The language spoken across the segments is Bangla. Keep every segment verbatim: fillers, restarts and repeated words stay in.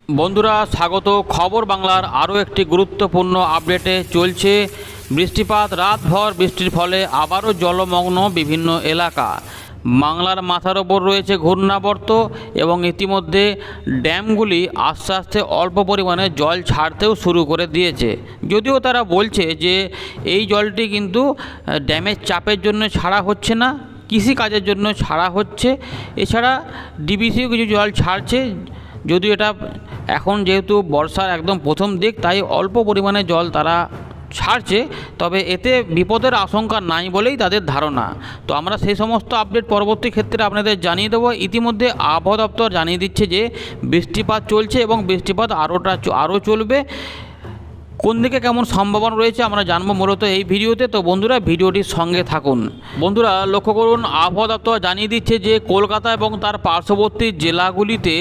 বন্ধুরা স্বাগত খবর বাংলার আরও একটি গুরুত্বপূর্ণ আপডেটে। চলছে বৃষ্টিপাত, রাতভর বৃষ্টির ফলে আবারও জলমগ্ন বিভিন্ন এলাকা। বাংলার মাথার ওপর রয়েছে ঘূর্ণাবর্ত এবং ইতিমধ্যে ড্যামগুলি আস্তে আস্তে অল্প পরিমাণে জল ছাড়তেও শুরু করে দিয়েছে। যদিও তারা বলছে যে এই জলটি কিন্তু ড্যামের চাপের জন্য ছাড়া হচ্ছে না, কৃষিকাজের জন্য ছাড়া হচ্ছে। এছাড়া ডিবিসিও কিছু জল ছাড়ছে, যদিও এটা এখন যেহেতু বর্ষার একদম প্রথম দিক তাই অল্প পরিমাণে জল তারা ছাড়ছে, তবে এতে বিপদের আশঙ্কা নাই বলেই তাদের ধারণা। তো আমরা সেই সমস্ত আপডেট পরবর্তী ক্ষেত্রে আপনাদের জানিয়ে দেবো। ইতিমধ্যে আবহাওয়া দপ্তর জানিয়ে দিচ্ছে যে বৃষ্টিপাত চলছে এবং বৃষ্টিপাত আরোটা আরও চলবে। কোন দিকে কেমন সম্ভাবনা রয়েছে আমরা জানবো মূলত এই ভিডিওতে। তো বন্ধুরা ভিডিওটির সঙ্গে থাকুন। বন্ধুরা লক্ষ্য করুন, আবহাওয়া দপ্তর জানিয়ে দিচ্ছে যে কলকাতা এবং তার পার্শ্ববর্তী জেলাগুলিতে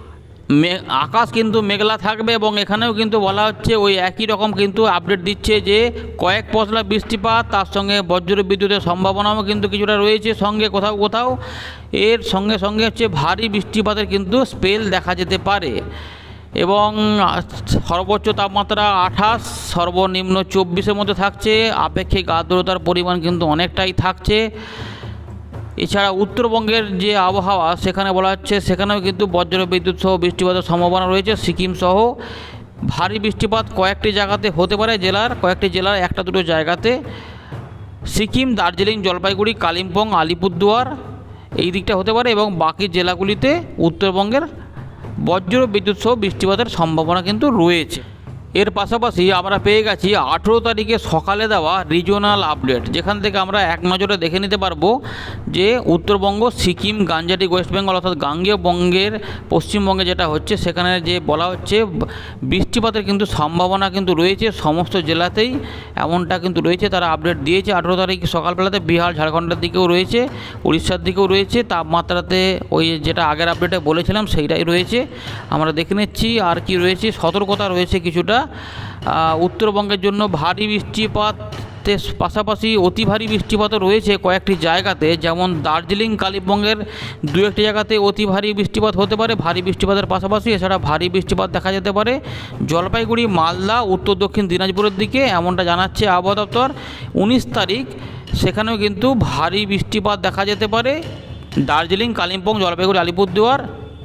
আকাশ কিন্তু মেঘলা থাকবে এবং এখানেও কিন্তু বলা হচ্ছে ওই একই রকম কিন্তু আপডেট দিচ্ছে যে কয়েক পশলা বৃষ্টিপাত, তার সঙ্গে বজ্র বিদ্যুতের সম্ভাবনাও কিন্তু কিছুটা রয়েছে সঙ্গে কোথাও কোথাও। এর সঙ্গে সঙ্গে হচ্ছে ভারী বৃষ্টিপাতের কিন্তু স্পেল দেখা যেতে পারে এবং সর্বোচ্চ তাপমাত্রা আঠাশ, সর্বনিম্ন চব্বিশের মধ্যে থাকছে। আপেক্ষিক আর্দ্রতার পরিমাণ কিন্তু অনেকটাই থাকছে। এছাড়া উত্তরবঙ্গের যে আবহাওয়া সেখানে বলা হচ্ছে সেখানেও কিন্তু বজ্র বিদ্যুৎ সহ বৃষ্টিপাতের সম্ভাবনা রয়েছে। সিকিম সহ ভারী বৃষ্টিপাত কয়েকটি জায়গাতে হতে পারে, জেলার কয়েকটি জেলার একটা দুটো জায়গাতে। সিকিম, দার্জিলিং, জলপাইগুড়ি, কালিম্পং, আলিপুরদুয়ার এই দিকটা হতে পারে এবং বাকি জেলাগুলিতে উত্তরবঙ্গের বজ্র বিদ্যুৎ সহ বৃষ্টিপাতের সম্ভাবনা কিন্তু রয়েছে। এর পাশাপাশি আমরা পেয়ে গেছি আঠেরো তারিখে সকালে দেওয়া রিজিওনাল আপডেট, যেখান থেকে আমরা এক নজরে দেখে নিতে পারবো যে উত্তরবঙ্গ, সিকিম, গাঞ্জাটি, ওয়েস্ট বেঙ্গল অর্থাৎ গাঙ্গেয় বঙ্গের পশ্চিমবঙ্গে যেটা হচ্ছে সেখানে যে বলা হচ্ছে বৃষ্টিপাতের কিন্তু সম্ভাবনা কিন্তু রয়েছে সমস্ত জেলাতেই, এমনটা কিন্তু রয়েছে। তারা আপডেট দিয়েছে আঠেরো তারিখ সকালবেলাতে। বিহার, ঝাড়খণ্ডের দিকেও রয়েছে, উড়িষ্যার দিকেও রয়েছে। তাপমাত্রাতে ওই যেটা আগের আপডেটে বলেছিলাম সেইটাই রয়েছে, আমরা দেখে নিচ্ছি। আর কি রয়েছে, সতর্কতা রয়েছে কিছুটা উত্তরবঙ্গের জন্য ভারী বৃষ্টিপাতের পাশাপাশি অতি ভারী বৃষ্টিপাতও রয়েছে কয়েকটি জায়গাতে, যেমন দার্জিলিং, কালিম্পংয়ের দু একটি জায়গাতে অতি ভারী বৃষ্টিপাত হতে পারে ভারী বৃষ্টিপাতের পাশাপাশি। এছাড়া ভারী বৃষ্টিপাত দেখা যেতে পারে জলপাইগুড়ি, মালদা, উত্তর দক্ষিণ দিনাজপুরের দিকে, এমনটা জানাচ্ছে আবহাওয়া দপ্তর। উনিশ তারিখ সেখানেও কিন্তু ভারী বৃষ্টিপাত দেখা যেতে পারে দার্জিলিং, কালিম্পং, জলপাইগুড়ি, আলিপুরদুয়ার।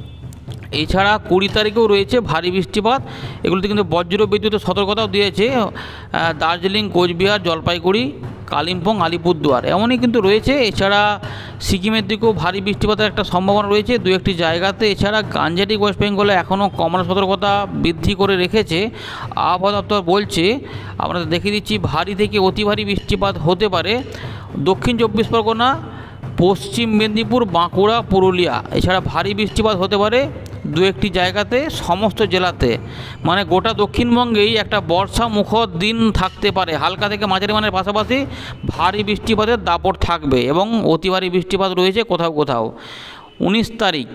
এছাড়া কুড়ি তারিখেও রয়েছে ভারী বৃষ্টিপাত, এগুলোতে কিন্তু বজ্র বিদ্যুতের সতর্কতাও দিয়েছে দার্জিলিং, কোচবিহার, জলপাইগুড়ি, কালিম্পং, আলিপুরদুয়ার এমনই কিন্তু রয়েছে। এছাড়া সিকিমের দিকেও ভারী বৃষ্টিপাতের একটা সম্ভাবনা রয়েছে দু একটি জায়গাতে। এছাড়া গাঞ্জাটি, ওয়েস্ট বেঙ্গলে এখনও কমলা সতর্কতা বৃদ্ধি করে রেখেছে আবহাওয়া দপ্তর বলছে। আমরা দেখিয়ে দিচ্ছি ভারী থেকে অতি ভারী বৃষ্টিপাত হতে পারে দক্ষিণ চব্বিশ পরগনা, পশ্চিম মেদিনীপুর, বাঁকুড়া, পুরুলিয়া। এছাড়া ভারী বৃষ্টিপাত হতে পারে দু একটি জায়গাতে সমস্ত জেলাতে, মানে গোটা দক্ষিণবঙ্গেই একটা বর্ষা মুখর দিন থাকতে পারে। হালকা থেকে মাঝারি মানের পাশাপাশি ভারী বৃষ্টিপাতের দাপট থাকবে এবং অতি ভারী বৃষ্টিপাত রয়েছে কোথাও কোথাও। উনিশ তারিখ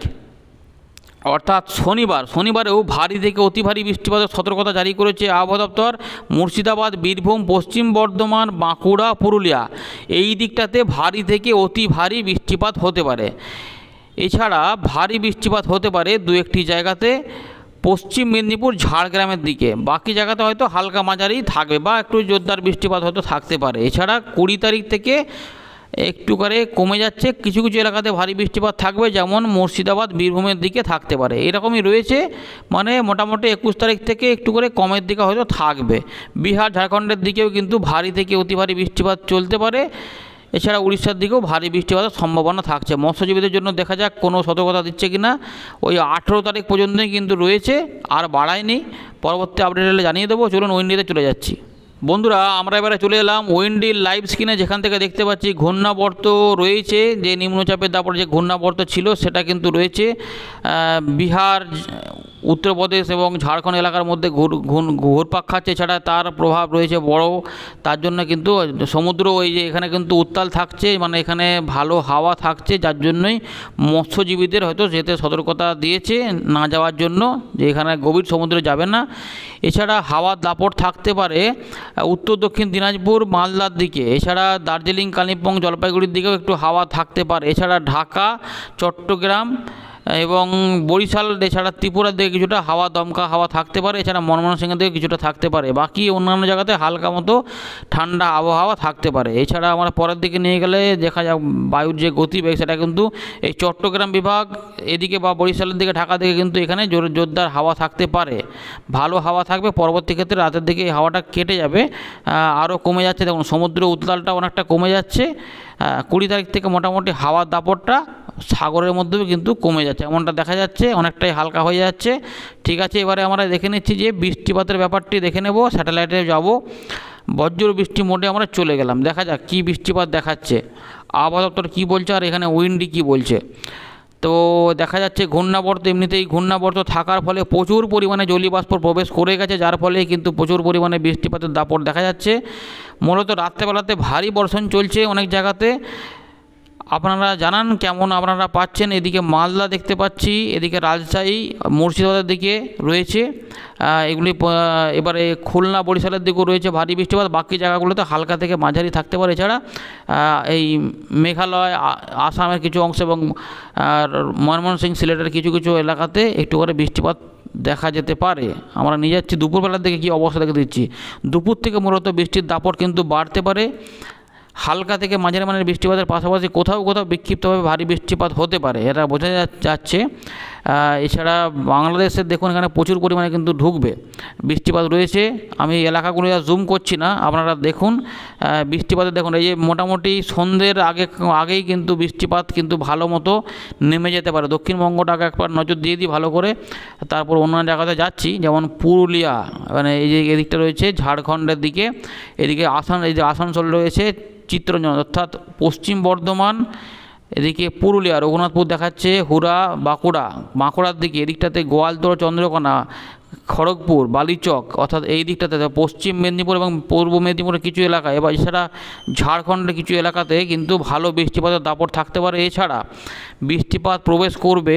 অর্থাৎ শনিবার শনিবারেও ভারী থেকে অতি ভারী বৃষ্টিপাতের সতর্কতা জারি করেছে আবহাওয়া দপ্তর। মুর্শিদাবাদ, বীরভূম, পশ্চিম বর্ধমান, বাঁকুড়া, পুরুলিয়া এই দিকটাতে ভারী থেকে অতি ভারী বৃষ্টিপাত হতে পারে। এছাড়া ভারী বৃষ্টিপাত হতে পারে দু একটি জায়গাতে পশ্চিম মেদিনীপুর, ঝাড়গ্রামের দিকে। বাকি জায়গাতে হয়তো হালকা মাঝারি থাকবে বা একটু জোরদার বৃষ্টিপাত হয়তো থাকতে পারে। এছাড়া কুড়ি তারিখ থেকে একটু করে কমে যাচ্ছে, কিছু কিছু এলাকাতে ভারী বৃষ্টিপাত থাকবে, যেমন মুর্শিদাবাদ, বীরভূমের দিকে থাকতে পারে। এরকমই রয়েছে, মানে মোটামুটি একুশ তারিখ থেকে একটু করে কমের দিকে হয়তো থাকবে। বিহার, ঝাড়খণ্ডের দিকেও কিন্তু ভারী থেকে অতি ভারী বৃষ্টিপাত চলতে পারে। এছাড়া উড়িষ্যার দিকেও ভারী বৃষ্টিপাতের সম্ভাবনা থাকছে। মৎস্যজীবীদের জন্য দেখা যাক কোনো সতর্কতা দিচ্ছে কিনা। ওই আঠেরো তারিখ পর্যন্তই কিন্তু রয়েছে, আর বাড়ায়নি। পরবর্তী আপডেট হলে জানিয়ে দেবো। চলুন উইন্ডিতে চলে যাচ্ছি। বন্ধুরা আমরা এবারে চলে এলাম উইন্ডির লাইভ স্ক্রিনে, যেখান থেকে দেখতে পাচ্ছি ঘূর্ণাবর্ত রয়েছে। যে নিম্নচাপের দাপট যে ঘূর্ণাবর্ত ছিল সেটা কিন্তু রয়েছে বিহার, উত্তরপ্রদেশ এবং ঝাড়খণ্ড এলাকার মধ্যে ঘুর ঘুরপাক খাচ্ছে। এছাড়া তার প্রভাব রয়েছে বড়, তার জন্য কিন্তু সমুদ্র ওই যে এখানে কিন্তু উত্তাল থাকছে, মানে এখানে ভালো হাওয়া থাকছে, যার জন্যই মৎস্যজীবীদের হয়তো যেতে সতর্কতা দিয়েছে না যাওয়ার জন্য, যে এখানে গভীর সমুদ্রে যাবে না। এছাড়া হাওয়ার দাপট থাকতে পারে উত্তর দক্ষিণ দিনাজপুর, মালদার দিকে। এছাড়া দার্জিলিং, কালিম্পং, জলপাইগুড়ির দিকেও একটু হাওয়া থাকতে পারে। এছাড়া ঢাকা, চট্টগ্রাম, এবং বরিশাল এছাড়া ত্রিপুরার দিকে কিছুটা হাওয়া দমকা হাওয়া থাকতে পারে, এছাড়া ময়মনসিংহের দিকে কিছুটা থাকতে পারে, বাকি অন্যান্য জায়গাতে হালকা মতো ঠান্ডা আবহাওয়া থাকতে পারে। এছাড়া আমরা পরের দিকে নিয়ে গেলে দেখা যাক বায়ুর যে গতিবেগ সেটা কিন্তু এই চট্টগ্রাম বিভাগ এদিকে বা বরিশালের দিকে ঢাকা দিকে কিন্তু এখানে জোর জোরদার হাওয়া থাকতে পারে, ভালো হাওয়া থাকবে। পরবর্তী ক্ষেত্রে রাতের দিকে এই হাওয়াটা কেটে যাবে, আরও কমে যাচ্ছে। দেখুন সমুদ্র উত্তালটা অনেকটা কমে যাচ্ছে, কুড়ি তারিখ থেকে মোটামুটি হাওয়ার দাপটটা সাগরের মধ্যেও কিন্তু কমে যাচ্ছে, এমনটা দেখা যাচ্ছে, অনেকটাই হালকা হয়ে যাচ্ছে। ঠিক আছে, এবারে আমরা দেখে নিচ্ছি যে বৃষ্টিপাতের ব্যাপারটি দেখে নেব। স্যাটেলাইটে যাব, বজ্র বৃষ্টি মোডে আমরা চলে গেলাম, দেখা যাক কী বৃষ্টিপাত দেখাচ্ছে, আবহাওয়া দপ্তর কী বলছে আর এখানে উইন্ডি কী বলছে। তো দেখা যাচ্ছে ঘূর্ণাবর্ত, এমনিতেই ঘূর্ণাবর্ত থাকার ফলে প্রচুর পরিমাণে জলীয়বাষ্প প্রবেশ করে গেছে, যার ফলে কিন্তু প্রচুর পরিমাণে বৃষ্টিপাতের দাপট দেখা যাচ্ছে। মূলত রাত্রেবেলাতে ভারী বর্ষণ চলছে অনেক জায়গাতে, আপনারা জানান কেমন আপনারা পাচ্ছেন। এদিকে মালদা দেখতে পাচ্ছি, এদিকে রাজশাহী মুর্শিদাবাদের দিকে রয়েছে, এগুলি এবারে খুলনা বরিশালের দিকেও রয়েছে ভারী বৃষ্টিপাত, বাকি জায়গাগুলোতে হালকা থেকে মাঝারি থাকতে পারে। এছাড়া এই মেঘালয়, আসামের কিছু অংশ এবং ময়মনসিংহ, সিলেটের কিছু কিছু এলাকাতে একটু করে বৃষ্টিপাত দেখা যেতে পারে। আমরা নিয়ে যাচ্ছি দুপুরবেলার দিকে কী অবস্থা দেখে দিচ্ছি। দুপুর থেকে মূলত বৃষ্টির দাপট কিন্তু বাড়তে পারে, হালকা থেকে মাঝারি মানের বৃষ্টিপাতের পাশাপাশি কোথাও কোথাও বিক্ষিপ্তভাবে ভারী বৃষ্টিপাত হতে পারে, এটা বোঝা যাচ্ছে। এছাড়া বাংলাদেশের দেখুন এখানে প্রচুর পরিমাণে কিন্তু ঢুকবে, বৃষ্টিপাত রয়েছে। আমি এলাকাগুলো জুম করছি না, আপনারা দেখুন বৃষ্টিপাতে দেখুন এই যে মোটামুটি সন্ধ্যের আগে আগেই কিন্তু বৃষ্টিপাত কিন্তু ভালো মতো নেমে যেতে পারে। দক্ষিণবঙ্গটা আগে একবার নজর দিয়ে দিই ভালো করে, তারপর অন্যান্য জায়গাতে যাচ্ছি, যেমন পুরুলিয়া, মানে এই যে এদিকটা রয়েছে ঝাড়খণ্ডের দিকে, এদিকে আসান, এই যে আসানসোল রয়েছে, চিত্রঞ্জন অর্থাৎ পশ্চিম বর্ধমান, এদিকে পুরুলিয়া রঘুনাথপুর দেখাচ্ছে, হুরা বাঁকুড়া, বাঁকুড়ার দিকে এদিকটাতে গোয়ালতোড়, চন্দ্রকোনা, খড়গপুর, বালিচক, অর্থাৎ এই দিকটাতে পশ্চিম মেদিনীপুর এবং পূর্ব মেদিনীপুরের কিছু এলাকা, এবার এছাড়া ঝাড়খণ্ডের কিছু এলাকাতে কিন্তু ভালো বৃষ্টিপাতের দাপট থাকতে পারে। এছাড়া বৃষ্টিপাত প্রবেশ করবে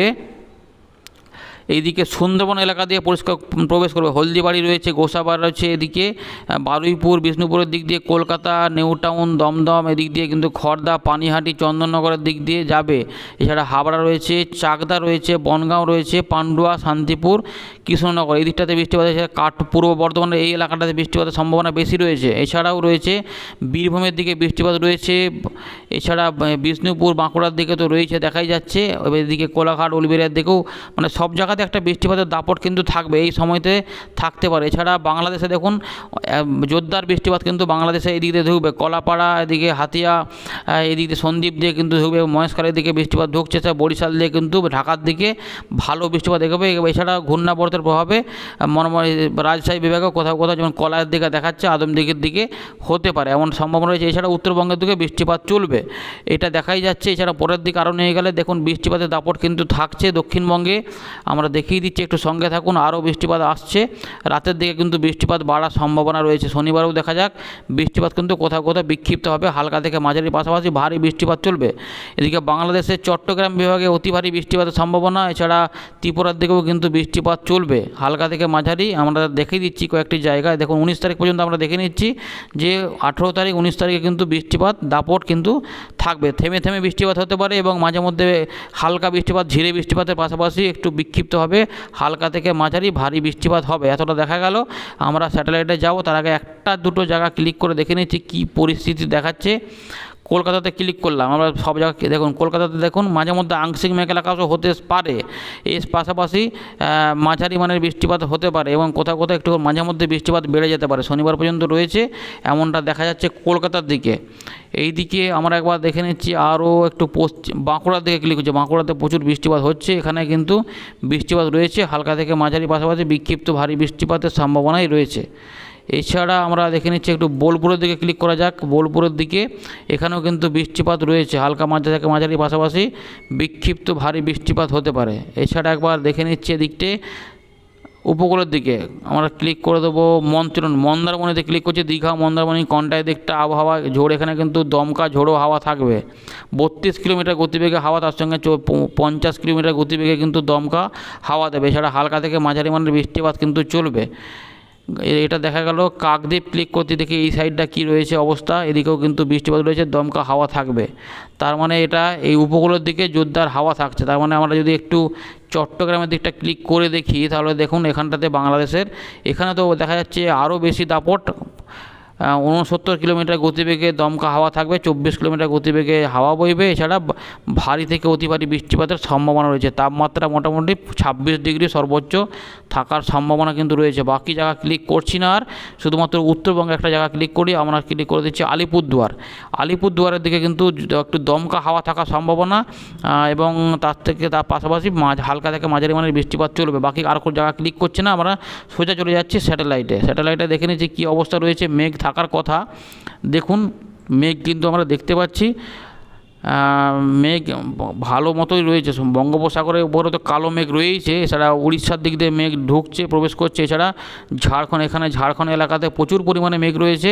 এইদিকে সুন্দরবন এলাকা দিয়ে পরিষ্কার প্রবেশ করবে, হলদিবাড়ি রয়েছে, গোসাবার রয়েছে, এদিকে বারুইপুর, বিষ্ণুপুরের দিক দিয়ে কলকাতা, নিউ টাউন, দমদম, এদিক দিয়ে কিন্তু খড়দা, পানিহাটি, চন্দননগরের দিক দিয়ে যাবে। এছাড়া হাবড়া রয়েছে, চাকদা রয়েছে, বনগাঁও রয়েছে, পান্ডুয়া, শান্তিপুর, কৃষ্ণনগর, এই দিকটাতে বৃষ্টিপাত, কাঠ পূর্ব বর্ধমানের এই এলাকাটাতে বৃষ্টিপাতের সম্ভাবনা বেশি রয়েছে। এছাড়াও রয়েছে বীরভূমের দিকে বৃষ্টিপাত রয়েছে, এছাড়া বিষ্ণুপুর, বাঁকুড়ার দিকে তো রয়েছে দেখাই যাচ্ছে, এদিকে কোলাঘাট, উলবেড়িয়ার দিকেও, মানে সব জায়গাতে একটা বৃষ্টিপাতের দাপট কিন্তু থাকবে, এই সময়তে থাকতে পারে। এছাড়া বাংলাদেশে দেখুন জোরদার বৃষ্টিপাত কিন্তু বাংলাদেশে এই দিক দিয়ে ঢুকবে, কলাপাড়া, এদিকে হাতিয়া, এদিক দিয়ে সন্দ্বীপ দিয়ে কিন্তু ঢুকবে, মহেশখালীর দিকে বৃষ্টিপাত ঢুকছে, বরিশাল দিয়ে কিন্তু ঢাকার দিকে ভালো বৃষ্টিপাত দেখবে। এছাড়া ঘূর্ণাবর্তের প্রভাবে রাজশাহী বিভাগে কোথাও কোথাও যেমন কলায়ের দিকে দেখাচ্ছে, আদমদিঘির দিকে হতে পারে এমন সম্ভাবনা রয়েছে। এছাড়া উত্তরবঙ্গের দিকে বৃষ্টিপাত চলবে, এটা দেখাই যাচ্ছে। এছাড়া পরের দিকে আরও নিয়ে গেলে দেখুন বৃষ্টিপাতের দাপট কিন্তু থাকছে দক্ষিণবঙ্গে, আমরা দেখিয়ে দিচ্ছি, একটু সঙ্গে থাকুন, আরও বৃষ্টিপাত আসছে। রাতের দিকে কিন্তু বৃষ্টিপাত বাড়ার সম্ভাবনা রয়েছে, শনিবারেও দেখা যাক বৃষ্টিপাত কিন্তু কোথাও কোথাও বিক্ষিপ্ত হবে, হালকা থেকে মাঝারি পাশাপাশি ভারী বৃষ্টিপাত চলবে। এদিকে বাংলাদেশের চট্টগ্রাম বিভাগে অতি ভারী বৃষ্টিপাতের সম্ভাবনা, এছাড়া ত্রিপুরার দিকেও কিন্তু বৃষ্টিপাত চলবে হালকা থেকে মাঝারি। আমরা দেখিয়ে দিচ্ছি কয়েকটি জায়গায়, দেখুন উনিশ তারিখ পর্যন্ত আমরা দেখে নিচ্ছি যে আঠেরো তারিখ উনিশ তারিখে কিন্তু বৃষ্টিপাত দাপট কিন্তু থাকবে, থেমে থেমে বৃষ্টিপাত হতে পারে এবং মাঝে মধ্যে হালকা বৃষ্টিপাত, ঝিরে বৃষ্টিপাতের পাশাপাশি একটু বিক্ষিপ্ত হবে, হালকা থেকে মাঝারি ভারী বৃষ্টিপাত হবে, এতটা দেখা গেল। আমরা স্যাটেলাইটে যাব, তার আগে একটা দুটো জায়গা ক্লিক করে দেখে নিচ্ছি কী পরিস্থিতি দেখাচ্ছে। কলকাতাতে ক্লিক করলাম, আমরা সব জায়গা দেখুন, কলকাতাতে দেখুন মাঝে মধ্যে আংশিক মেঘলা আকাশও হতে পারে, এর পাশাপাশি মাঝারি মানের বৃষ্টিপাত হতে পারে এবং কোথাও কোথাও একটু মাঝে মধ্যে বৃষ্টিপাত বেড়ে যেতে পারে, শনিবার পর্যন্ত রয়েছে এমনটা দেখা যাচ্ছে কলকাতার দিকে। এই দিকে আমরা একবার দেখে নিচ্ছি, আরও একটু পশ্চিম বাঁকুড়ার দিকে ক্লিক হচ্ছে, বাঁকুড়াতে প্রচুর বৃষ্টিপাত হচ্ছে, এখানে কিন্তু বৃষ্টিপাত রয়েছে, হালকা থেকে মাঝারি পাশাপাশি বিক্ষিপ্ত ভারী বৃষ্টিপাতের সম্ভাবনাই রয়েছে। এছাড়া আমরা দেখে নিচ্ছি একটু বোলপুরের দিকে ক্লিক করা যাক, বোলপুরের দিকে এখানেও কিন্তু বৃষ্টিপাত রয়েছে, হালকা মাঝারি থেকে মাঝারি পাশাপাশি বিক্ষিপ্ত ভারী বৃষ্টিপাত হতে পারে। এছাড়া একবার দেখে নিচ্ছি এদিকটে উপকূলের দিকে আমরা ক্লিক করে দেবো, মন্ত্রণ মন্দারমণিতে ক্লিক করছি, দীঘা, মন্দারমণি, কন্টাই দিকটা আবহাওয়া ঝোড়, এখানে কিন্তু দমকা ঝোড়ো হাওয়া থাকবে, বত্রিশ কিলোমিটার গতিবেগে হাওয়া, তার সঙ্গে পঞ্চাশ কিলোমিটার গতিবেগে কিন্তু দমকা হাওয়া দেবে। এছাড়া হালকা থেকে মাঝারি মানের বৃষ্টিপাত কিন্তু চলবে। এটা দেখা গেল কাকদ্বীপ ক্লিক করতে দেখি এই সাইডটা কি রয়েছে অবস্থা, এদিকেও কিন্তু বৃষ্টিপাত রয়েছে, দমকা হাওয়া থাকবে। তার মানে এটা এই উপকূলের দিকে জোরদার হাওয়া থাকছে। তার মানে আমরা যদি একটু চট্টগ্রামের দিকটা ক্লিক করে দেখি তাহলে দেখুন এখানটাতে বাংলাদেশের এখানে তো দেখা যাচ্ছে আরও বেশি দাপট, উনসত্তর কিলোমিটার গতিবেগে দমকা হাওয়া থাকবে, চব্বিশ কিলোমিটার গতিবেগে হাওয়া বইবে। এছাড়া ভারী থেকে অতি ভারী বৃষ্টিপাতের সম্ভাবনা রয়েছে। তাপমাত্রা মোটামুটি ছাব্বিশ ডিগ্রি সর্বোচ্চ থাকার সম্ভাবনা কিন্তু রয়েছে। বাকি জায়গা ক্লিক করছি না, আর শুধুমাত্র উত্তরবঙ্গে একটা জায়গা ক্লিক করি, আমরা ক্লিক করে দিচ্ছি আলিপুরদুয়ার। আলিপুরদুয়ারের দিকে কিন্তু একটু দমকা হাওয়া থাকার সম্ভাবনা, এবং তার থেকে তার পাশাপাশি মাঝ হালকা থেকে মাঝারি মানের বৃষ্টিপাত চলবে। বাকি আর কোনো জায়গা ক্লিক করছে না, আমরা সোজা চলে যাচ্ছি স্যাটেলাইটে। স্যাটেলাইটে দেখে নিচ্ছি কী অবস্থা রয়েছে। মেঘ থাকার কথা, দেখুন মেঘ কিন্তু আমরা দেখতে পাচ্ছি, মেঘ ভালো মতোই রয়েছে। বঙ্গোপসাগরের উপরে তো কালো মেঘ রয়েছে, এছাড়া উড়িষ্যার দিক দিয়ে মেঘ ঢুকছে, প্রবেশ করছে। এছাড়া ঝাড়খণ্ড, এখানে ঝাড়খণ্ড এলাকাতে প্রচুর পরিমাণে মেঘ রয়েছে,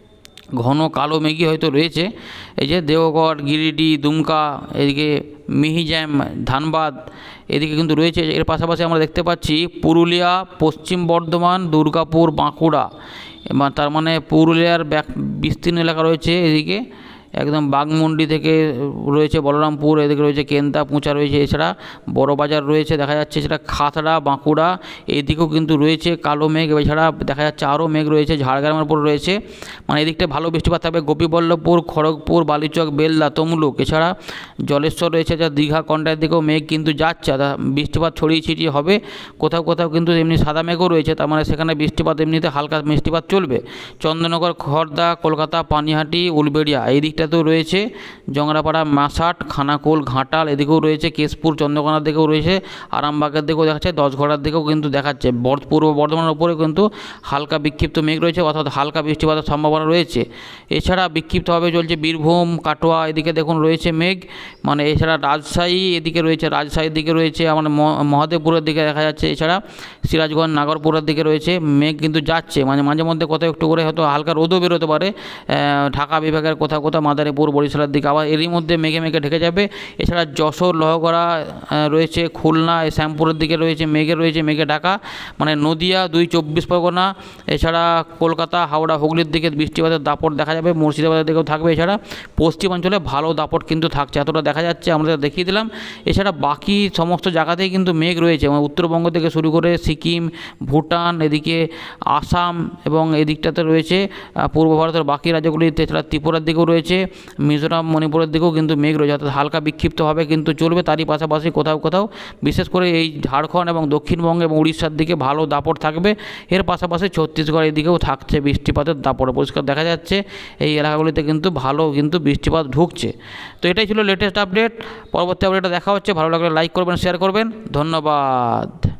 ঘন কালো মেঘই হয়তো রয়েছে। এই যে দেওঘর, গিরিডি, দুমকা, এদিকে মিহিজ্যাম, ধানবাদ এদিকে কিন্তু রয়েছে। এর পাশাপাশি আমরা দেখতে পাচ্ছি পুরুলিয়া, পশ্চিম বর্ধমান, দুর্গাপুর, বাঁকুড়া, এবং তার মানে পুরুলিয়ার বিস্তীর্ণ এলাকা রয়েছে। এদিকে একদম বাঘমুন্ডি থেকে রয়েছে বলরামপুর, এদিকে রয়েছে কেন্তা, পুঁচা রয়েছে, এছাড়া বড়বাজার রয়েছে দেখা যাচ্ছে, সেটা খাতড়া, বাঁকুড়া এদিকেও কিন্তু রয়েছে কালো মেঘ। এছাড়া দেখা যাচ্ছে আরও মেঘ রয়েছে ঝাড়গ্রামের উপর রয়েছে, মানে এদিকটা ভালো বৃষ্টিপাত থাকবে। গোপীবল্লভপুর, খড়গপুর, বালিচক, বেলদা, তমলুক, এছাড়া জলেশ্বর রয়েছে, যা দীঘা, কন্টার দিকেও মেঘ কিন্তু যাচ্ছে, বৃষ্টিপাত ছড়িয়ে ছিটিয়ে হবে। কোথাও কোথাও কিন্তু এমনি সাদা মেঘও রয়েছে, তার মানে সেখানে বৃষ্টিপাত এমনিতে হালকা বৃষ্টিপাত চলবে। চন্দননগর, খড়দা, কলকাতা, পানিহাটি, উলবেড়িয়া এই দিকটাতেও রয়েছে, জংরাপাড়া, মাসাট, খানাকুল, ঘাটাল এদিকেও রয়েছে, কেশপুর, চন্দ্রকোনার দিকেও রয়েছে, আরামবাগের দিকেও দেখাচ্ছে, দশঘড়ার দিকেও কিন্তু দেখাচ্ছে। পূর্ব বর্ধমানের উপরে কিন্তু হালকা বিক্ষিপ্ত মেঘ রয়েছে, অর্থাৎ হালকা বৃষ্টিপাতের সম্ভাবনা রয়েছে। এছাড়া বিক্ষিপ্তভাবে চলছে বীরভূম, কাটোয়া এদিকে দেখুন রয়েছে মেঘ, মানে এছাড়া রাজশাহী এদিকে রয়েছে, রাজশাহীর দিকে রয়েছে, আমাদের মহাদেবপুরের দিকে দেখা যাচ্ছে। এছাড়া সিরাজগঞ্জ, নাগরপুরের দিকে রয়েছে মেঘ কিন্তু যাচ্ছে, মানে মাঝে মধ্যে কোথাও একটু করে হয়তো হালকা রোদও বেরোতে পারে। ঢাকা বিভাগের কোথাও কোথাও মাদারীপুর, বরিশালের দিকে আবার এরই মধ্যে মেঘে মেঘে ঢেকে যাবে। এছাড়া যশোর, লোহগড়া রয়েছে, খুলনা, শ্যামপুরের দিকে রয়েছে মেঘে রয়েছে মেঘে ঢাকা, মানে নদিয়া, দুই চব্বিশ পরগনা, এছাড়া কলকাতা, হাওড়া, হুগলির দিকে বৃষ্টিপাতের দাপট দেখা যাবে, মুর্শিদাবাদের দিকেও থাকবে। এছাড়া পশ্চিমাঞ্চলে ভালো দাপট কিন্তু থাকছে, এতটা দেখা যাচ্ছে, আমরা দেখিয়ে দিলাম। এছাড়া বাকি সমস্ত জায়গাতেই কিন্তু মেঘ রয়েছে, মানে উত্তরবঙ্গ থেকে শুরু করে সিকিম, ভুটান, এদিকে আসাম এবং এদিকটাতে রয়েছে পূর্ব ভারতের বাকি রাজ্যগুলিতে, এছাড়া ত্রিপুরার দিকেও রয়েছে, মিজোরাম, মণিপুরের দিকেও কিন্তু মেঘ রয়েছে, অর্থাৎ হালকা বিক্ষিপ্তভাবে কিন্তু চলবে। তারই পাশাপাশি কোথাও কোথাও বিশেষ করে এই ঝাড়খণ্ড এবং দক্ষিণবঙ্গ এবং উড়িষ্যার দিকে ভালো দাপট থাকবে। এর পাশাপাশি ছত্তিশগড় এদিকেও থাকছে বৃষ্টিপাতের দাপট, পরিষ্কার দেখা যাচ্ছে এই এলাকাগুলিতে কিন্তু ভালো কিন্তু বৃষ্টিপাত ঢুকছে। তো এটাই ছিল লেটেস্ট আপডেট। পরবর্তী আপডেটটা দেখা হচ্ছে, ভালো লাগলে লাইক করবেন, শেয়ার করবেন, ধন্যবাদ।